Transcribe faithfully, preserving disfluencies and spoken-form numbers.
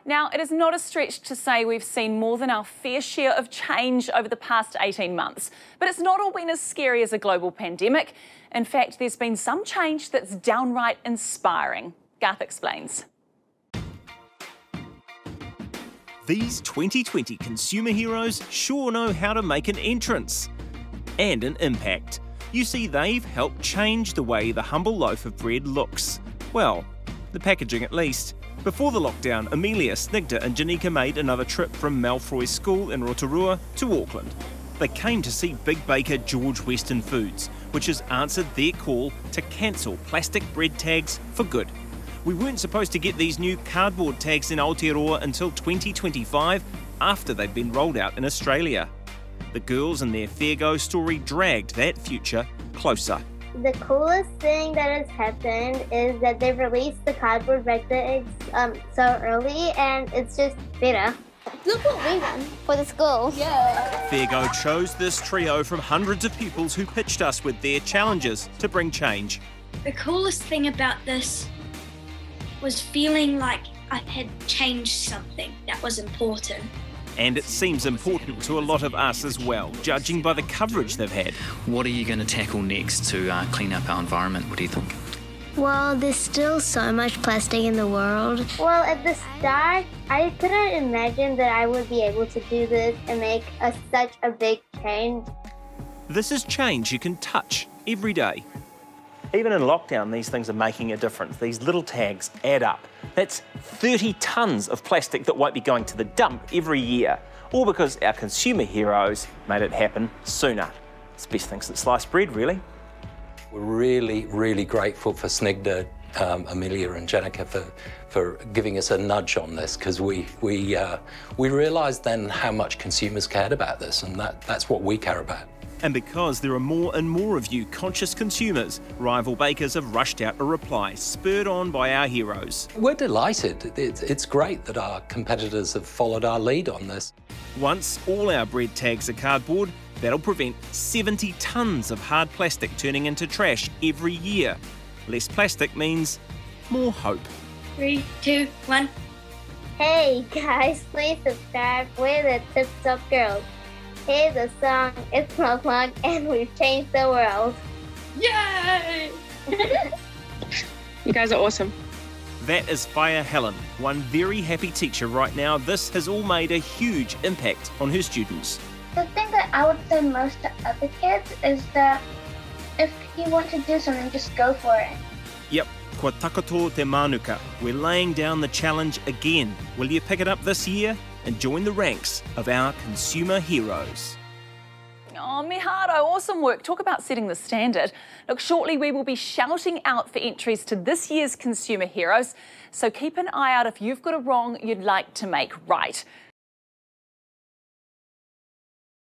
Now, it is not a stretch to say we've seen more than our fair share of change over the past eighteen months. But it's not all been as scary as a global pandemic. In fact, there's been some change that's downright inspiring. Garth explains. These twenty twenty consumer heroes sure know how to make an entrance and an impact. You see, they've helped change the way the humble loaf of bread looks. Well, the packaging at least. Before the lockdown, Amelia, Snigdha and Janika made another trip from Malfroy School in Rotorua to Auckland. They came to see big baker George Western Foods, which has answered their call to cancel plastic bread tags for good. We weren't supposed to get these new cardboard tags in Aotearoa until twenty twenty-five, after they'd been rolled out in Australia. The girls and their fair go story dragged that future closer. The coolest thing that has happened is that they've released the cardboard bread tags um, so early, and it's just better. Look what we done for the school. Yeah. Fairgo chose this trio from hundreds of pupils who pitched us with their challenges to bring change. The coolest thing about this was feeling like I had changed something that was important. And it seems important to a lot of us as well, judging by the coverage they've had. What are you going to tackle next to uh, clean up our environment? What do you think? Well, there's still so much plastic in the world. Well, at the start, I couldn't imagine that I would be able to do this and make a, such a big change. This is change you can touch every day. Even in lockdown, these things are making a difference. These little tags add up. That's thirty tonnes of plastic that won't be going to the dump every year, all because our consumer heroes made it happen sooner. It's the best thing since sliced bread, really. We're really, really grateful for Snigdha, um, Amelia and Janika for, for giving us a nudge on this, because we, we, uh, we realised then how much consumers cared about this, and that, that's what we care about. And because there are more and more of you conscious consumers, rival bakers have rushed out a reply, spurred on by our heroes. We're delighted. It's, it's great that our competitors have followed our lead on this. Once all our bread tags are cardboard, that'll prevent seventy tonnes of hard plastic turning into trash every year. Less plastic means more hope. Three, two, one. Hey guys, please subscribe. We're the Tip Top Girls. Here's a song, it's my vlog, and we've changed the world. Yay! You guys are awesome. That is Fire Helen, one very happy teacher right now. This has all made a huge impact on her students. The thing that I would say most to other kids is that if you want to do something, just go for it. Yep, kua takato te manuka. We're laying down the challenge again. Will you pick it up this year and join the ranks of our consumer heroes? Oh, Miharo, awesome work. Talk about setting the standard. Look, shortly we will be shouting out for entries to this year's Consumer Heroes, so keep an eye out if you've got a wrong you'd like to make right.